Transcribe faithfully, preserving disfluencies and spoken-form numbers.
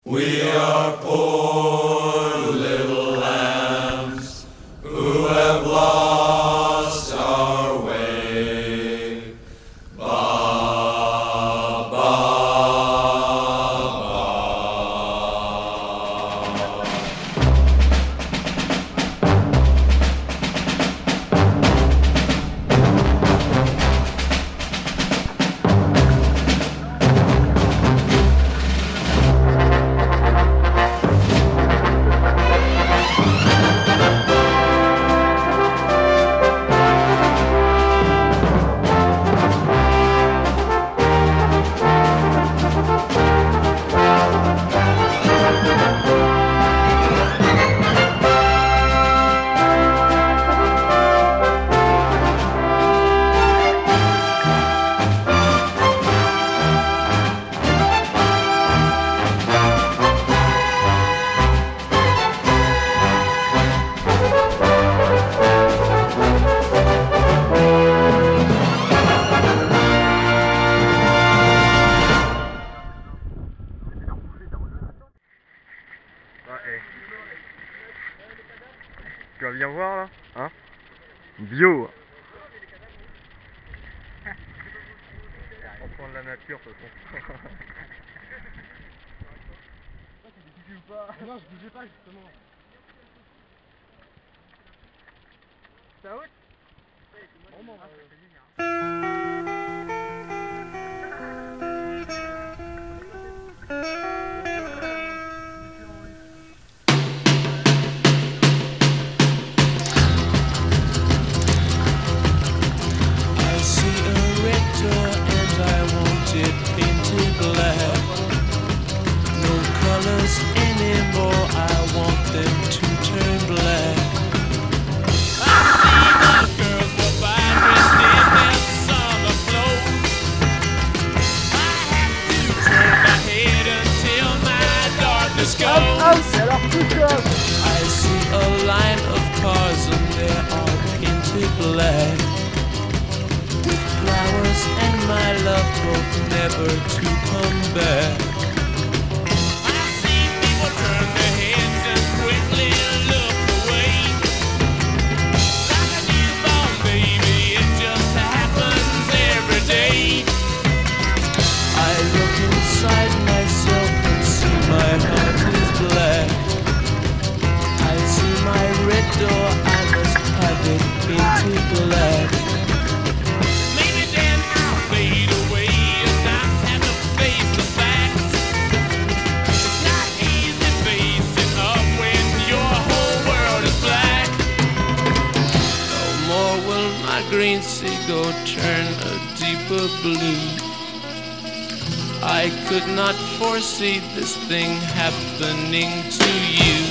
We are poor little lambs who have lost our way. Ba, ba, ba. Ah, hey. Tu vas bien voir là, hein? Bio. On prend de la nature de toute façon. Tu ou pas? Non, je bougeais pas justement. Ça va? Vraiment, anymore, I want them to turn black. I see the girls were dressed in their summer clothes. I have to turn my head until my darkness goes. I see a line of cars and they are painted black, with flowers and my love hope never to come back. Door, I must have it painted black. Maybe then I'll fade away and not have to face the facts. It's not easy facing up when your whole world is black. No more will my green seagull turn a deeper blue. I could not foresee this thing happening to you.